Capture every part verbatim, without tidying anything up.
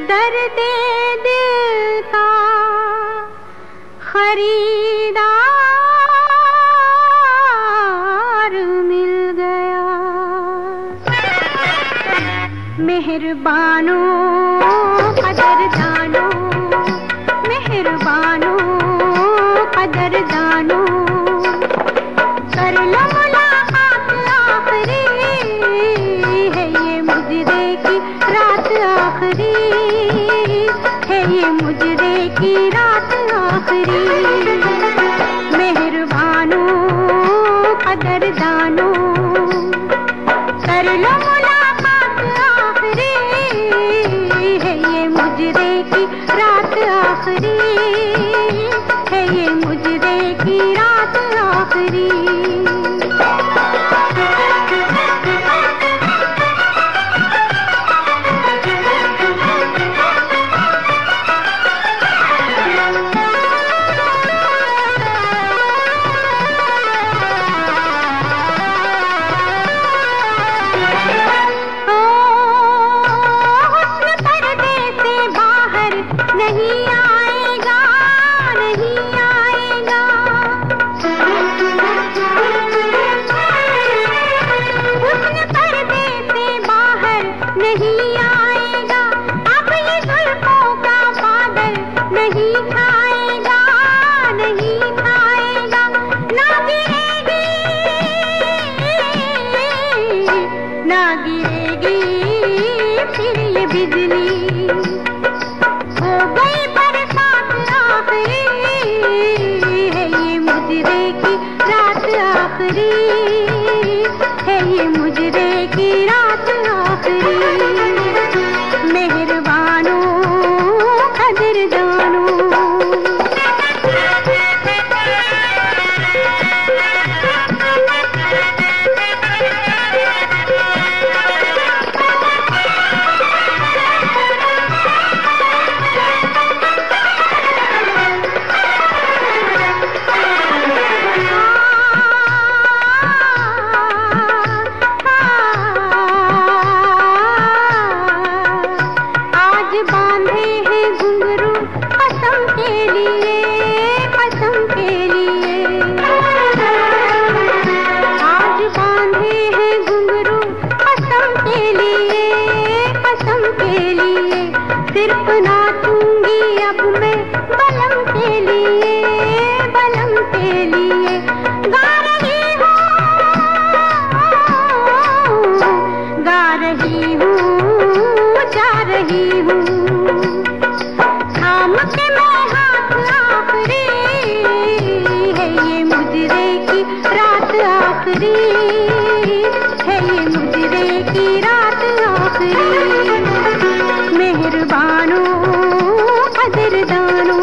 दर्दे दिल का खरीदार मिल गया। मेहरबानो दर्दानो, मेहरबानो दर्दानो, कर लो मुलाकात आखिरी है ये मुजरे की रात आखिरी है ये मुजरे की रात आखिरी। मेहरबानो दर्दानो, कर लो मुलाकात आखिरी है ये मुजरे की रात आखिरी है ये मुजरे की रात आखिरी। नहीं आएगा, नहीं आएगा, हुस्न पर्दे से बाहर नहीं आएगा। अब ये जुल्फों का बादल नहीं छाएगा, नहीं छाएगा। ना गिरेगी, ना गिरेगी फिर ये बिजली। हो गई बरसात आखिरी है ये मुजरे की रात आखिरी है ये मुजरे की रात आखिरी। मेहरबानो दर्दानो, बांधे हैं घुंघरू कसम के लिए, कसम के लिए। आज बांधे हैं घुंघरू कसम के लिए, कसम के लिए। सिर्फ नाचूंगी अब मैं बलम के लिए, बलम के लिए। गा रही हूँ, गा रही हूँ, जा रही हूँ। थाम के मैं हाथ आखिरी है ये मुजरे की रात आखिरी है ये मुजरे की रात आखिरी। मेहरबानो दर्दानो,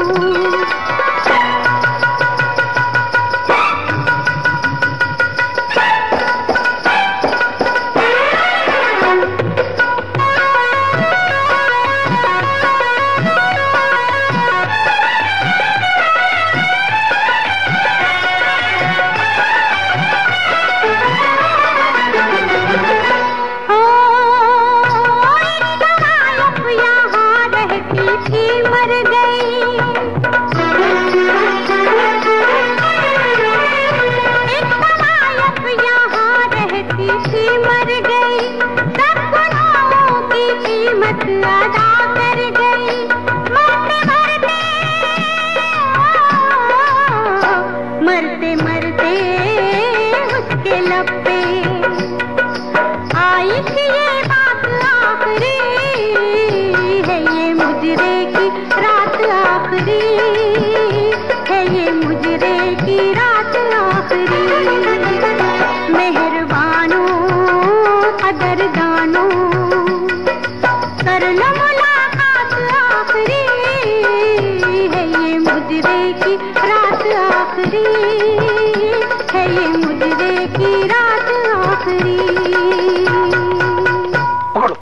मर गई एक नायक यहाँ रहती थी, मर गई। सब गुनाहों की कीमत अदा कर गई। मरते मरते मरते मरते उसके लब पे आई थी ये बात आखिरी है ये मुजरे की रात आखिरी है ये मुजरे की रात आखिरी। मेहरबानो दर्दानो, कर लो मुलाकात आखिरी है ये मुजरे की रात आखिरी है ये मुजरे की रात आखिरी।